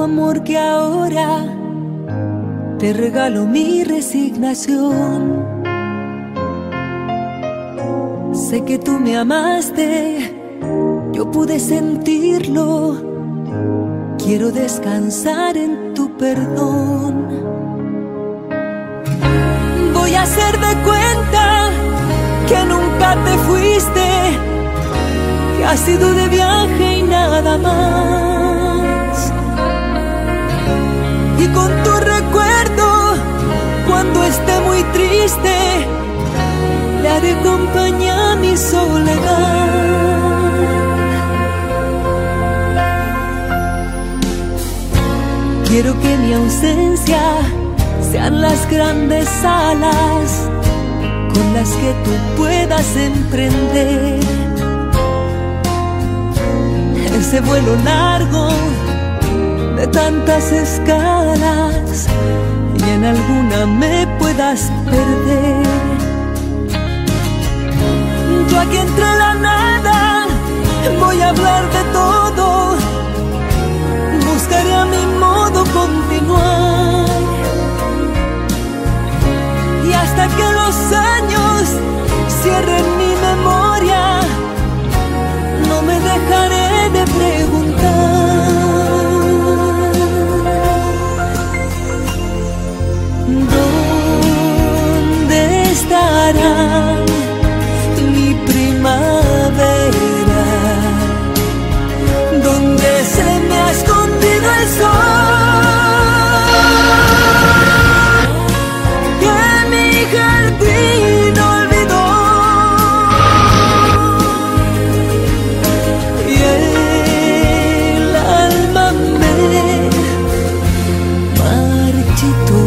amor que ahora te regalo mi resignación. Sé que tú me amaste, yo pude sentirlo. Quiero descansar en tu perdón. Voy a hacer de cuenta que nunca te fuiste, que has ido de viaje y nada más. Y con tu recuerdo, cuando esté muy triste, le haré compañía a mi soledad. Quiero que mi ausencia sean las grandes alas con las que tú puedas emprender ese vuelo largo de tantas escalas y en alguna me puedas perder. Yo aquí entre la nada voy a hablar de todo, buscaré a mi modo continuar, y hasta que los años cierren mi memoria, no me dejaré de preguntar: ¿dónde estará mi primavera? ¿Dónde se me ha escondido el sol que mi jardín olvidó? Y el alma me marchitó.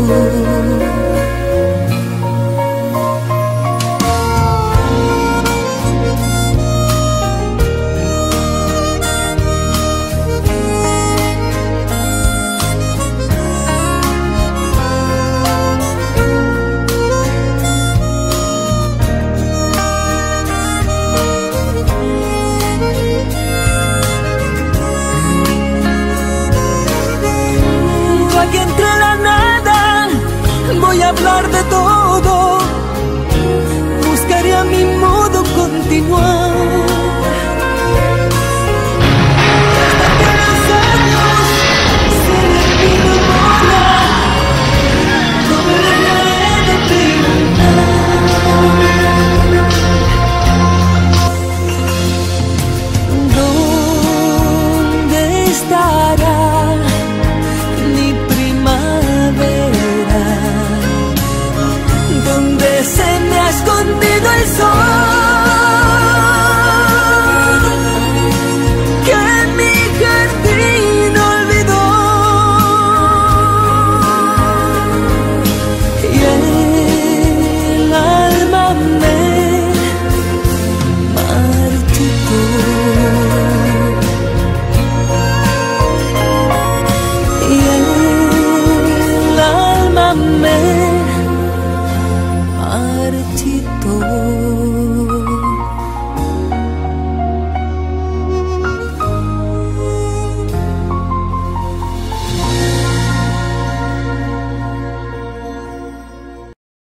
Aquí entre la nada voy a hablar de todo, buscaré a mi modo continuar, hasta que los años cierren mi memoria, no me dejaré de preguntar: ¿dónde estará mi primavera? ¿Dónde se me ha escondido el sol